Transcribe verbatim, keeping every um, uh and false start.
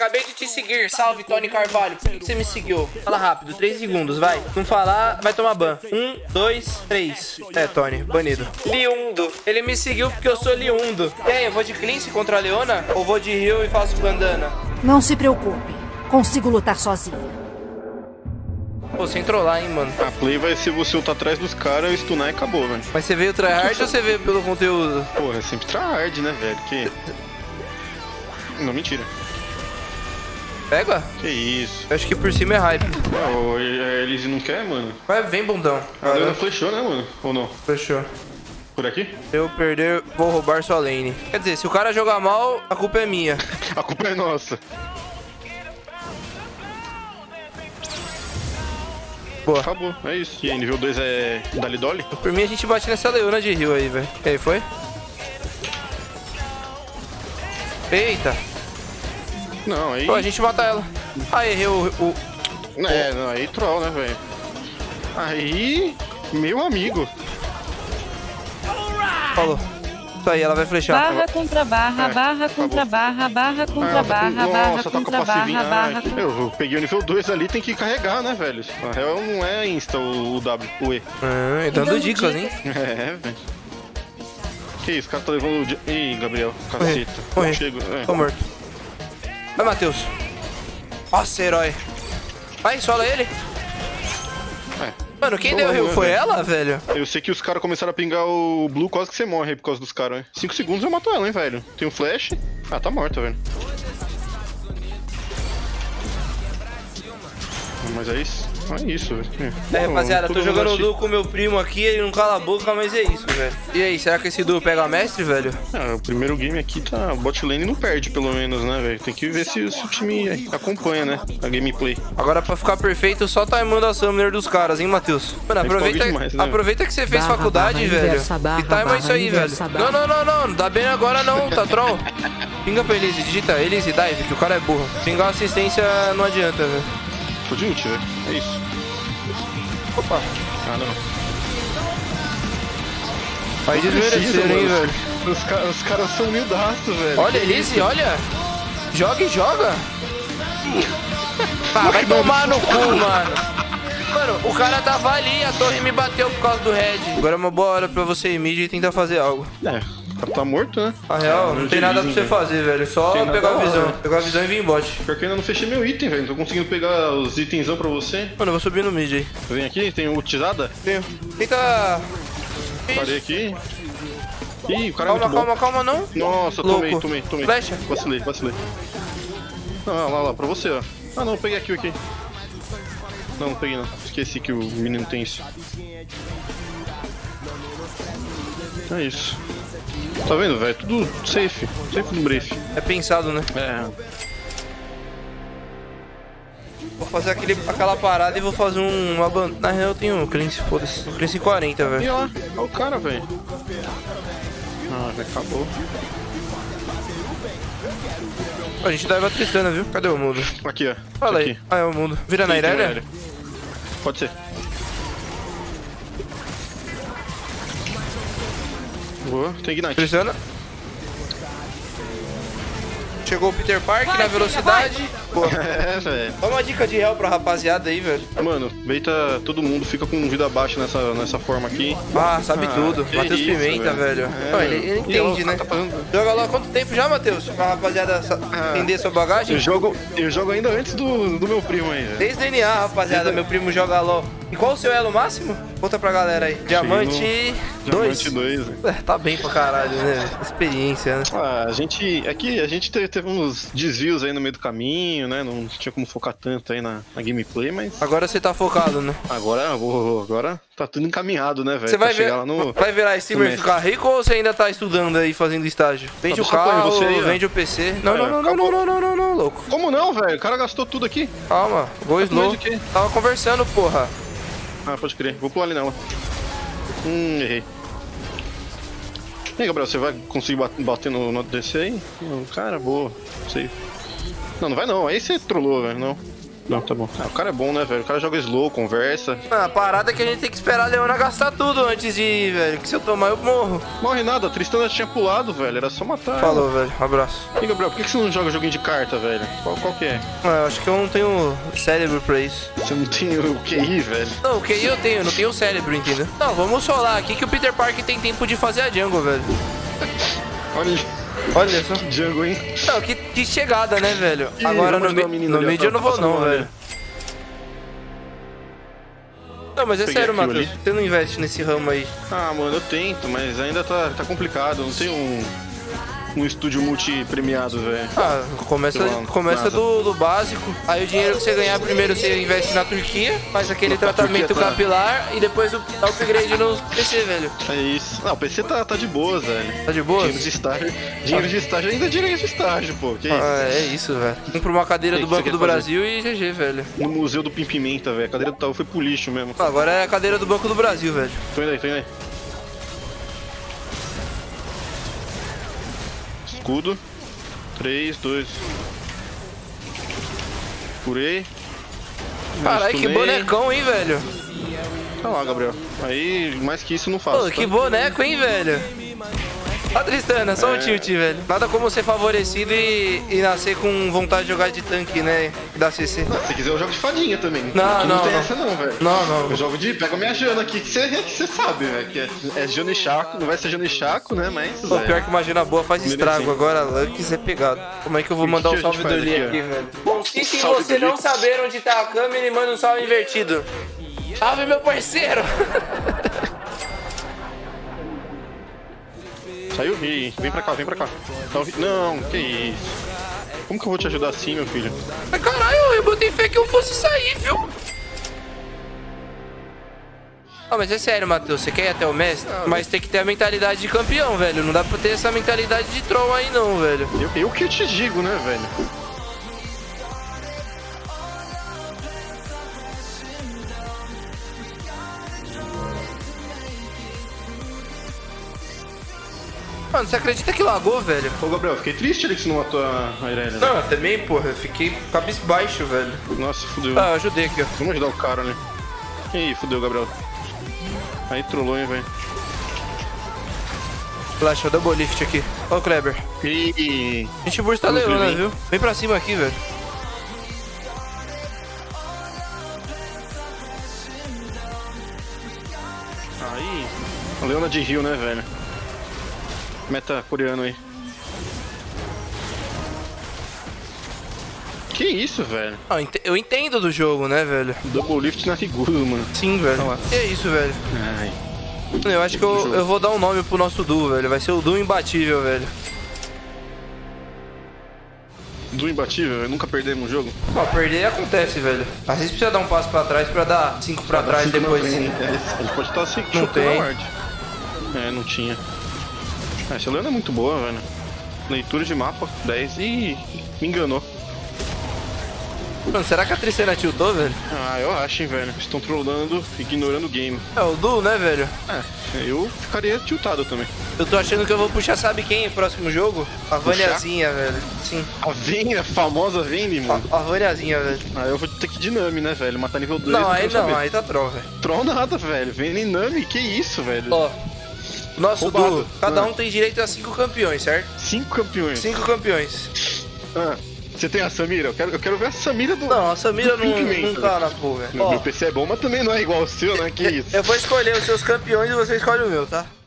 acabei de te seguir. Salve, Tony Carvalho. Por que que você me seguiu? Fala rápido, três segundos, vai. Não falar, vai tomar ban. Um, dois, três. É, Tony, banido. Liundo. Ele me seguiu porque eu sou Liundo. E aí, eu vou de Cleanse contra a Leona? Ou vou de Rio e faço bandana? Não se preocupe. Consigo lutar sozinho. Pô, sem trollar, hein, mano. A play vai ser você lutar atrás dos caras, stunar e acabou, velho. Mas você veio tryhard ou você veio pelo conteúdo? Porra, é sempre tryhard, né, velho? Que... Não, mentira. Pega? Que isso. Eu acho que por cima é hype. Não, a Elise não quer, mano. Vai, vem, bundão. A Leona flechou, né, mano? Ou não? Fechou. Por aqui? Se eu perder, vou roubar sua lane. Quer dizer, se o cara jogar mal, a culpa é minha. A culpa é nossa. Boa. Acabou, é isso. E aí, nível dois é Dali Dolly? Por mim, a gente bate nessa Leona de Rio aí, velho. E aí, foi? Eita. Não, aí... Pô, a gente mata ela. Ah, errei o... o... É, não, aí troll, né, velho? Aí... Meu amigo. Falou. Isso aí, ela vai flechar. Barra contra barra, É, barra contra acabou. barra, barra contra Ah, barra, nossa, barra tá com contra a passivinha. barra, barra Ah, contra... eu, eu peguei o nível dois ali, tem que carregar, né, velho? Na real não é insta o, o W, o E. Ah, e dando dicas, hein? É, velho. Que isso, o cara tá levando o... di- Ih, Gabriel, caceta. Morri. Chego, é. Tô morto. Vai, Matheus. Nossa, herói. Vai, sola ele. É. Mano, quem Não, deu o rio? não, Foi velho. ela, velho? Eu sei que os caras começaram a pingar o Blue, quase que você morre aí por causa dos caras, hein? cinco segundos eu mato ela, hein, velho. Tem um flash. Ah, tá morta, velho. Mas é isso. É isso, velho. É, rapaziada, tô Todo mundo jogando acha- duo com meu primo aqui, ele não cala a boca, mas é isso, velho. E aí, será que esse duo pega mestre, velho? Ah, o primeiro game aqui tá... Bot lane não perde, pelo menos, né, velho? Tem que ver se, se o time acompanha, né? A gameplay. Agora, pra ficar perfeito, só timando a summoner dos caras, hein, Matheus? Mano, aproveita, demais, né, aproveita que você fez Barra, faculdade, barra, velho. inversa, barra, e time barra, isso aí, velho. inversa, Não, não, não, não. Não dá bem agora, não, tá troll. Pinga pra Elise, digita Elise dive, que o cara é burro. Pingar assistência não adianta, velho. Tô de ult, velho. É isso. Opa. Ah, não. Aí desmereceram, hein, velho. Os, ca os caras são humildaços, velho. Olha, Elise, olha. Joga e joga. Ah, vai tomar no cu, mano. Mano, o cara tava ali, a torre me bateu por causa do red. Agora é uma boa hora pra você ir mid e tentar fazer algo. É, o cara tá morto, né? Na real, não tem nada pra você fazer, velho. Só Tem nada pegar a lá, visão. velho. Pegar a visão e vir em bot. Pior que eu ainda não fechei meu item, velho. Não tô conseguindo pegar os itensão pra você. Mano, eu vou subir no mid aí. Vem aqui, tem ultizada? Tenho. Tenta... Parei aqui. Ih, o cara Calma, é muito calma, bom. calma, não. Nossa, Louco. tomei, tomei, tomei. Flecha. Vacilei, vacilei. Ah, lá, lá, pra você, ó. Ah, não, eu peguei aqui, aqui. Não, não peguei não. Esqueci que o menino tem isso. É isso. Tá vendo, velho? Tudo safe. Safe no brief. É pensado, né? É. Vou fazer aquele, aquela parada e vou fazer um, uma ban... Na real eu tenho um cleanse, foda-se. Um cleanse quarenta, E velho. ó, olha o cara, velho. Ah, já acabou. A gente dava a Tristana, viu? Cadê o mundo? Aqui, ó. Fala aqui. aí. Ah, é o mundo. Vira na Ih, tem Irelia? Irelia. Pode ser. Boa, tem Ignite. Tristana. Chegou o Peter Park na velocidade. Boa. É, velho. Dá uma dica de real pra rapaziada aí, velho. Mano, beita todo mundo, fica com vida baixa nessa, nessa forma aqui. Ah, sabe Ah, tudo. que Matheus isso, Pimenta, velho. velho. Não, É, ele, ele e entende, ó, o né? cara tá fazendo- Joga lá há quanto tempo já, Matheus? Pra rapaziada sa- Ah. entender sua bagagem? Eu jogo, eu jogo ainda antes do, do meu primo aí, velho. Desde D N A, rapaziada. Desde- Meu primo joga LOL. E qual o seu elo máximo? Conta pra galera aí. Diamante dois. Diamante dois, velho. É, tá bem pra caralho, né? Experiência, né? Ah, a gente. Aqui a gente teve, teve uns desvios aí no meio do caminho, né? Não tinha como focar tanto aí na, na gameplay, mas Agora você tá focado, né? agora eu vou. Agora tá tudo encaminhado, né, velho? Você vai Pra ver, chegar lá no. vai virar streamer e mestre. ficar rico ou você ainda tá estudando aí, fazendo estágio? Vende Tá o do sacanagem, carro, você aí, ó. vende o P C. Não, Aí, não, ó, não, não, acabou. não, não, não, não, louco. Como não, velho? O cara gastou tudo aqui. Calma, vou slow. mais o quê? Tava conversando, porra. Ah, pode crer. Vou pular ali nela. Hum, errei. E aí, Gabriel, você vai conseguir bat- bater no, no D C aí? Não, cara, boa. Sei. Não, não vai não. Aí você trollou, velho. Não. Não, tá bom. Ah, o cara é bom, né, velho? O cara joga slow, conversa. Ah, a parada é que a gente tem que esperar a Leona gastar tudo antes de ir, velho. Que se eu tomar, eu morro. Morre nada, a Tristana tinha pulado, velho. Era só matar. Falou, velho. Abraço. E Gabriel, por que que você não joga joguinho de carta, velho? Qual, qual que é? Ah, eu acho que eu não tenho cérebro pra isso. Você não tem o Q I, velho? Não, o Q I eu tenho, eu não tenho cérebro, entendeu? Não, vamos solar aqui que o Peter Parker tem tempo de fazer a jungle, velho. Olha, Olha só. que jungle, hein? Não, que, que chegada, né, velho? Ih, Agora vamos no, ajudar mi o menino no ali, ó, mid tá eu não vou passando não, mal ali. velho. Não, mas é Peguei sério, aquilo Matheus. ali. Você não investe nesse ramo aí. Ah, mano, eu tento, mas ainda tá, tá complicado. Não tem um, um estúdio multi-premiado, velho. Ah, começa, Sei lá, começa nada. do, do básico. Aí o dinheiro que você ganhar primeiro você investe na Turquia, faz aquele Na tratamento Turquia tá- capilar e depois o dá upgrade no P C, velho. É isso. Não, o P C tá, tá de boas, velho. Tá de boa? Dinheiro de estágio. Dinheiro de estágio ainda é dinheiro de estágio, pô. Que isso? Ah, é isso, velho. Vamos pra uma cadeira E aí, do o que você Banco quer do fazer? Brasil e G G, velho. No museu do Pimpimenta, velho. A cadeira do Taú foi pro lixo mesmo. Agora é a cadeira do Banco do Brasil, velho. Tô indo aí, tô indo aí. Escudo. três, dois. Curei. Caralho, que Stunei. bonecão, hein, velho? Tá lá, Gabriel. Aí, mais que isso, não faço. Pô, tá? que boneco, hein, velho? Ó, Tristana, só um É. tilt, velho. Nada como ser favorecido e, e nascer com vontade de jogar de tanque, né? Da C C. Se quiser, eu jogo de fadinha também. Não, Aqui não, não tem não. essa não, velho. Não, não. Eu jogo de... Pega a minha Jana aqui, que você que você sabe, velho. Que é, é Jana e Chaco. Não vai ser Jana e Chaco, né? Mas... Pô, velho, pior que uma Jana boa faz estrago. Merecido. Agora, Lux é pegado. Como é que eu vou E mandar que o que a salve gente do faz Lee aqui, ó? aqui, velho? Consiste em Salve você do Lee. não saber onde tá a câmera e manda um salve invertido. Salve, meu parceiro! Saiu? Ih, vem pra cá, vem pra cá. Tá ouvi- Não, que isso. Como que eu vou te ajudar assim, meu filho? Mas caralho, eu botei fé que eu fosse sair, viu? Ah, mas é sério, Matheus, você quer ir até o mestre? Mas tem que ter a mentalidade de campeão, velho. Não dá pra ter essa mentalidade de troll aí não, velho. Eu, eu que te digo, né, velho? Mano, você acredita que lagou, velho? Ô, Gabriel, fiquei triste ali que você não matou a a Irelia. Não, eu também, porra, eu fiquei cabisbaixo, velho. Nossa, fudeu. Ah, eu ajudei aqui, ó. Vamos ajudar o cara, né? Ih, fudeu, Gabriel. Aí trollou, hein, velho. Relaxa, eu double lift aqui. Ó o Kleber. Ih, A gente bursta a Vamos ver, Leona, vem. viu? Vem pra cima aqui, velho. aí. A Leona de Rio, né, velho? Meta coreano aí. Que isso, velho? Ah, ent- eu entendo do jogo, né, velho? Double lift narigudo, mano. Sim, velho. Olha lá. Que isso, velho? Ai. Eu acho que eu, eu vou dar um nome pro nosso duo, velho. Vai ser o duo imbatível, velho. Do imbatível, eu nunca perdemos um jogo. Ó, perder acontece, velho. Às vezes precisa dar um passo pra trás pra dar cinco pra trás Cinco depois. na frente. É, ele pode estar se Não chutando tem. a ward. É, não tinha. Ah, essa Leona é muito boa, velho. Leitura de mapa, dez. Ih, me enganou. Mano, será que a Tristana tiltou, velho? Ah, eu acho, hein, velho. Estão trollando, ignorando o game. É o duo, né, velho? É, eu ficaria tiltado também. Eu tô achando que eu vou puxar, sabe quem, no próximo jogo? A Vaniazinha, velho. Sim. A Vayne, a famosa Vayne, mano. A, a Vaniazinha, velho. Ah, eu vou ter que ir de Nami, né, velho? Matar nível dois. Não, aí quero não, saber. aí tá troll, velho. Troll nada, velho. Vayne e Nami, que isso, velho? Ó, nosso Roubado. duo, cada Ah. um tem direito a cinco campeões, certo? Cinco campeões. Cinco campeões. Ah, você tem a Samira? Eu quero, eu quero ver a Samira do. Não, a Samira do não, Pink Manta. não tá na porra. Meu, Ó, meu P C é bom, mas também não é igual ao seu, né? Que isso? eu vou escolher os seus campeões e você escolhe o meu, tá?